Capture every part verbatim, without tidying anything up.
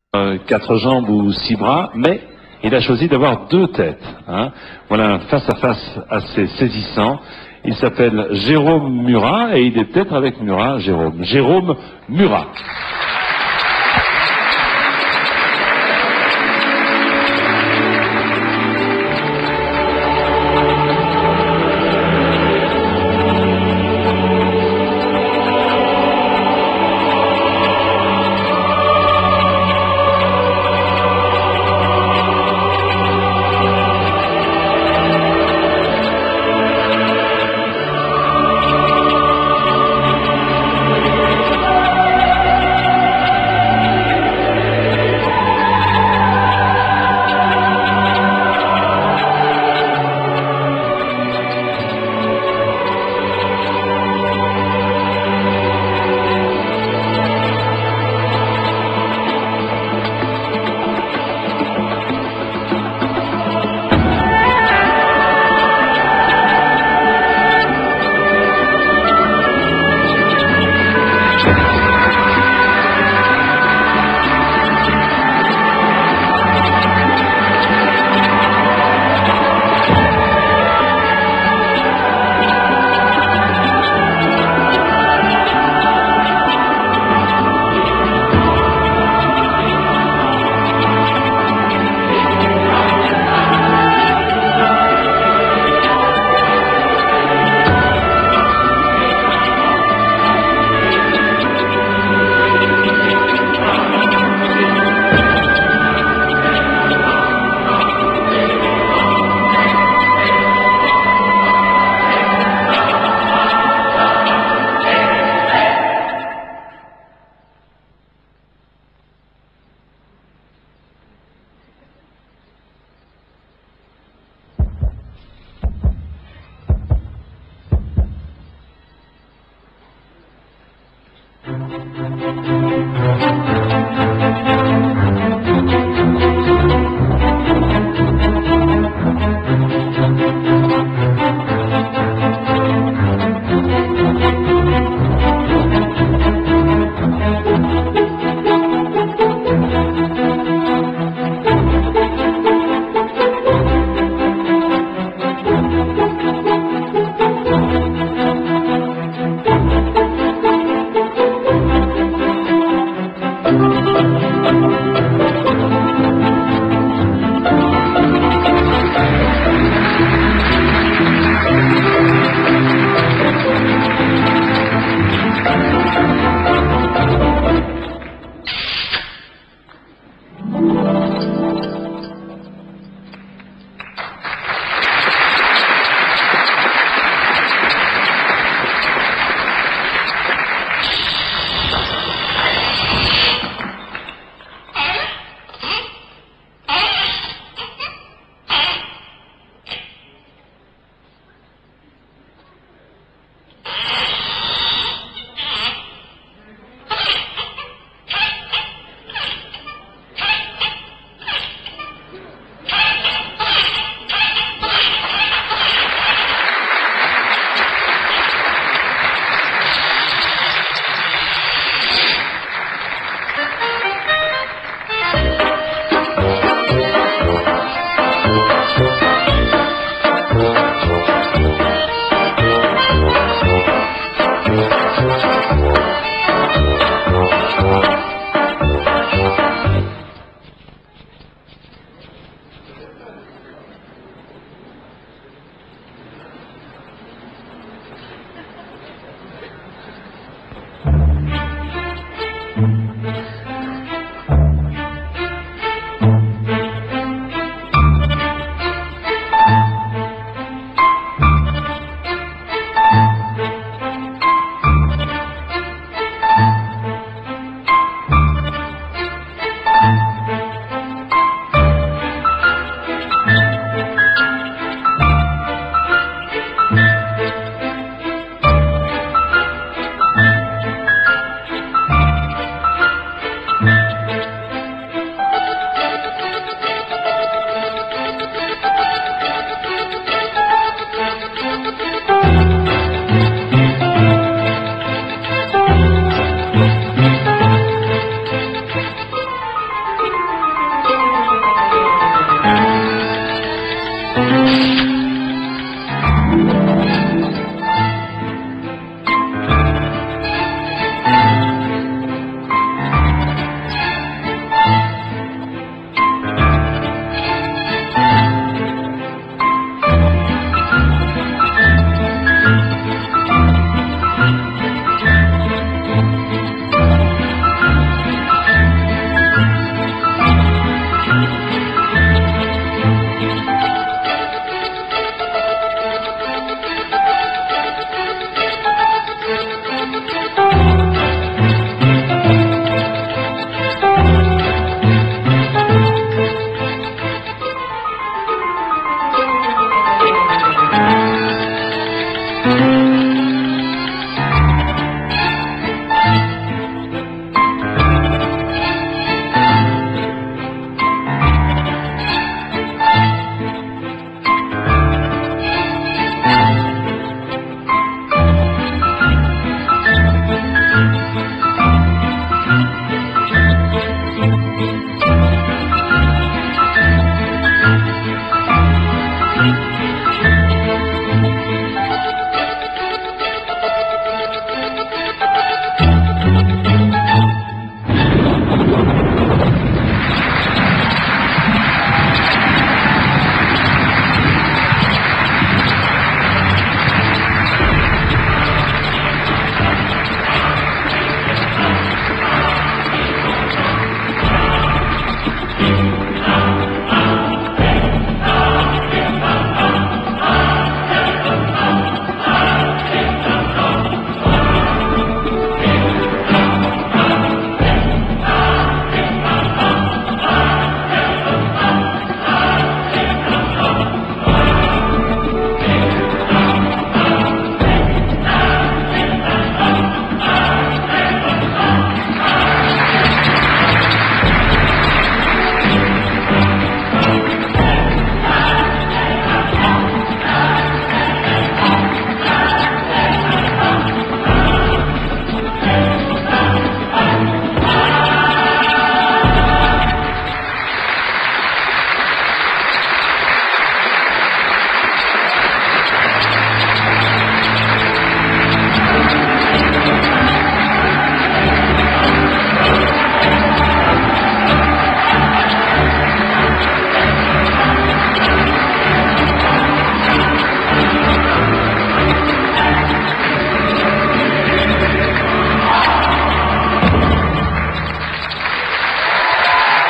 euh, quatre jambes ou six bras, mais il a choisi d'avoir deux têtes. Hein. Voilà un face-à-face assez saisissant. Il s'appelle Jérôme Murat et il est peut-être avec Murat, Jérôme. Jérôme Murat.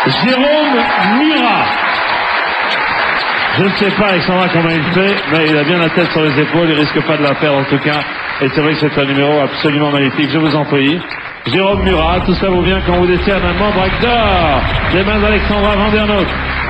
Jérôme Murat. Je ne sais pas, Alexandra, comment il fait, mais il a bien la tête sur les épaules, il risque pas de la perdre en tout cas. Et c'est vrai que c'est un numéro absolument magnifique, je vous en prie. Jérôme Murat, tout ça vous vient quand vous décerne un membre d'or des mains d'Alexandra Vandernoot.